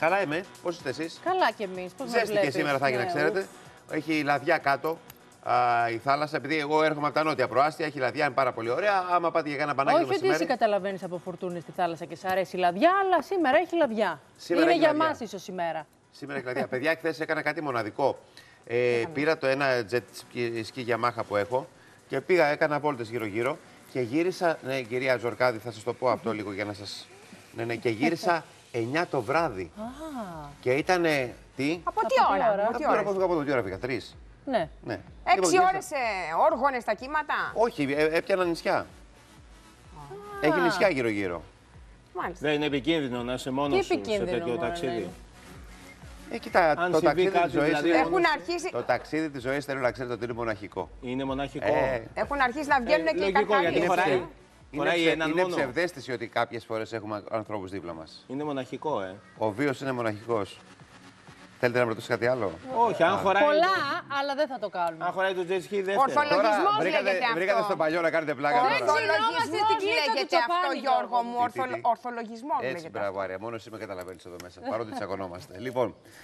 Καλά είμαι. Πώς είστε εσείς? Καλά κι εμείς. Πώς μας Ζέστηκε βλέπεις? σήμερα, θα έχει να ξέρετε. Έχει λαδιά κάτω η θάλασσα. Επειδή εγώ έρχομαι από τα νότια προάστια, έχει λαδιά, είναι πάρα πολύ ωραία. Άμα πάτε για ένα μπανάκι το Όχι ότι μεσημέρι. εσύ καταλαβαίνεις από φορτούνες στη θάλασσα και σ' αρέσει η λαδιά, αλλά σήμερα έχει λαδιά. Σήμερα Είναι έχει για λαδιά. μας ίσως ημέρα. Σήμερα έχει λαδιά. Παιδιά, χθες έκανα κάτι μοναδικό. Πήρα το ένα jet ski Yamaha που έχω και πήγα, έκανα βόλτες γύρω-γύρω και γύρισα. Ναι, κυρία Ζορκάδη, θα σας το πω αυτό λίγο για να σας. Ναι, και γύρισα 9 το βράδυ. Και ήτανε. Τι? Από τι ώρα? Από τι ώρα που φύγα από το, τι ώρα φύγα, 3. Ναι. Ναι. 6 ώρες όργωνες τα κύματα. Όχι, έπιανα νησιά. Έχει νησιά γύρω-γύρω. Μάλιστα. Δεν είναι επικίνδυνο να είσαι μόνος Τι σου σε επικίνδυνο, τέτοιο μωρέ, ταξίδι. Κοίτα, Αν το συμβεί ταξίδι κάτι, της ζωής. δηλαδή, Έχουν αρχίσει, Το ταξίδι της ζωής θέλω να ξέρετε ότι είναι μοναχικό. Είναι μοναχικό. έχουν αρχίσει να βγαίνουν και οι λογικό, γιατί καρχαρίες. χωράει. Χωράει έναν Είναι μόνο. ψευδαίσθηση ότι κάποιες φορές έχουμε ανθρώπους δίπλα μας. Είναι μοναχικό, Ο βίος είναι μοναχικός. Θέλετε να με ρωτήσετε κάτι άλλο? Όχι, αν χωράει. Πολλά, αλλά δεν θα το κάνουμε. Αν χωράει το jet ski, δεύτερο. Ορθολογισμός λέγεται βρήκατε αυτό. στο παλιό να κάνετε πλάκα. τώρα. Ξυνόμαστε στην κλίτσα του Λέγεται αυτό, Τσοπάνη, Γιώργο μου. Τι. Ορθολογισμός Έτσι, λέγεται μπράβο, αυτό. Άρια. Μόνο εσύ με καταλαβαίνεις εδώ μέσα. Παρότι τσακωνόμαστε. Λοιπόν,